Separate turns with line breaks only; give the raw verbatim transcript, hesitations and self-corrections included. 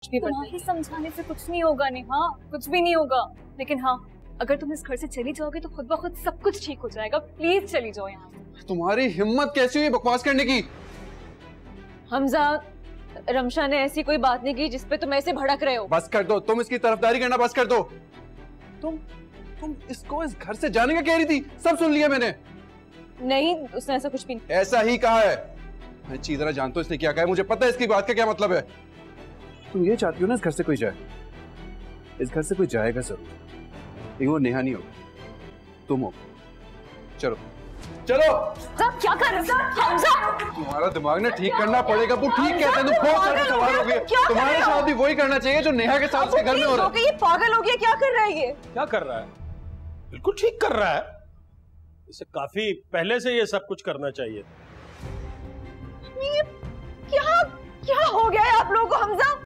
कुछ भी तुम्हारे समझाने से कुछ नहीं होगा नेहा, कुछ भी नहीं होगा। लेकिन हाँ, अगर तुम इस घर से चली जाओगे तो खुद ब खुद सब कुछ ठीक हो जाएगा। प्लीज चली जाओ यहाँ से।
तुम्हारी हिम्मत कैसी हुई बकवास करने की?
हमजा, रमशा ने ऐसी कोई बात नहीं की जिसपे तुम ऐसे भड़क रहे हो।
बस कर दो, तुम इसकी तरफदारी करना बस कर दो। तुम तुम इसको इस घर से जाने का कह रही थी, सब सुन लिया मैंने।
नहीं, उसने ऐसा कुछ भी नहीं।
ऐसा ही कहा है। मैं अच्छी तरह जानता हूं इसने क्या कहा है, मुझे पता है इसकी बात का क्या मतलब है। तुम ये चाहती हो ना इस घर से कोई जाए, इस घर से कोई जाएगा जरूर, लेकिन वो नेहा नहीं होगी, तुम हो। चलो चलो।
क्या कर रहे हो हमजा?
तुम्हारा दिमाग ना ठीक करना पड़ेगा। वो ठीक कहते हैं, तुम बहुत सारे सवाल हो गए। तुम्हारे साथ भी वही करना चाहिए जो नेहा के साथ उसके घर में हो रहा है।
ये पागल हो गया, क्या कर रहा है ये?
क्या कर रहा है? बिल्कुल ठीक कर रहा है। इसे काफी पहले से ये सब कुछ करना चाहिए।
ये क्या क्या हो गया है आप लोगों को हमजा?